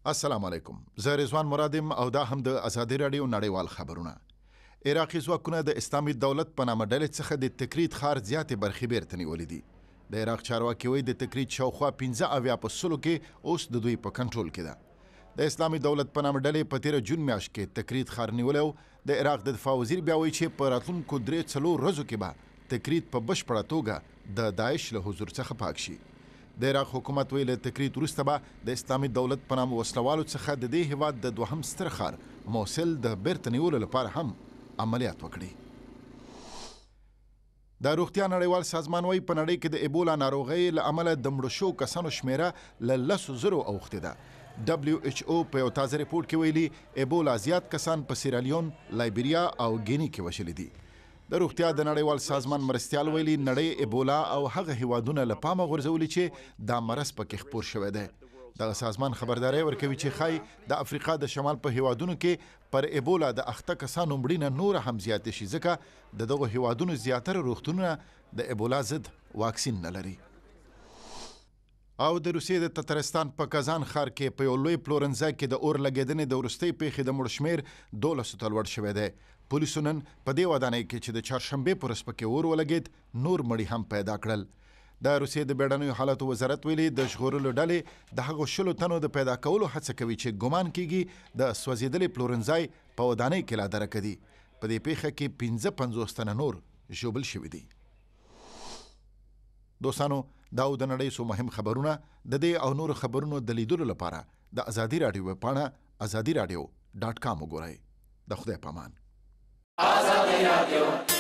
السلام علیکم. زه رضوان مرادم او دا هم د ازادي رادیو نړیوال خبرونه. عراقي ځواکونه د اسلامي دولت په نامه ډلې څخه د تکرید ښار زیاتې برخې بیرته نیولې دي. د عراق چارواکي وایي د تکرید شاوخوا 15% کې اوس د دوی په کنټرول کې ده. د اسلامي دولت په نامه ډلې په تیره جون میاشت کې تکرید ښار نیولی و. د عراق د دفاع وزیر بیا وایي چې په راتلونکو 3-4 ورځو کې به تکرید په بشپړه توګه د داعش له حضور څخه پاک شي. د عراق حکومت ویل تکرید وروسته به د اسلامي دولت په نامه وسلوالو څخه د دې هیواد د دوهم ستر ښار موصل د بیرته نیولو لپاره هم عملیات وکړي. د روغتیا نړیوال سازمان وایي په نړۍ کې د ایبولا ناروغۍ له امله د مړو شوو کسانو شمیره له 10,000 اوښتې ده. WHO په یو تازه ریپورټ کې ویلي ایبولا زیات کسان په سیرالیون، لایبیریا او ګینی کې وژلي دي. د روغتیا د نړیوال سازمان مرستیال ویلي نړۍ ایبولا او هغه هیوادونه له پامه غورځولي چې دا مرض پکې خپور شوی دی. دغه سازمان خبرداری ورکوي چې ښایي د افریقا د شمال په هیوادونو کې پر ایبولا د اخته کسانو مړینه نور هم زیاته شي ځکه د دغو هیوادونو زیاتره روغتونونه د ایبولا ضد واکسین نه لري. او د روسیې د تترستان په کازان ښار کې په یو لوی پلورنځای کې د اور لګېدنې د وروستۍ پیښې د مړو شمېر 12 ته لوړ شوی دی. پولیسو نن په دې ودانۍ کې چې د چهارشنبې په ورځ پکې اور ولګېد نور مړي هم پیدا کړل. د روسیې د بیړنیو حالاتو وزارت ویلي د ژغورلو ډلې د هغو 100 تنو د پیدا کولو هڅه کوي چې ګمان کیږي د سوځېدلي پلورنځای په ودانۍ کې لا درکه دي. په دې پیښه کې 55 تنه نور ژوبل شوي دي. دوستانو دا د نړۍ څو مهم خبرونه د دې او نور خبرونو د لیدلو لپاره د ازادي رادیو ویبپاڼه azadiradio.com وګورئ. د خدای په امان. ازادي رادیو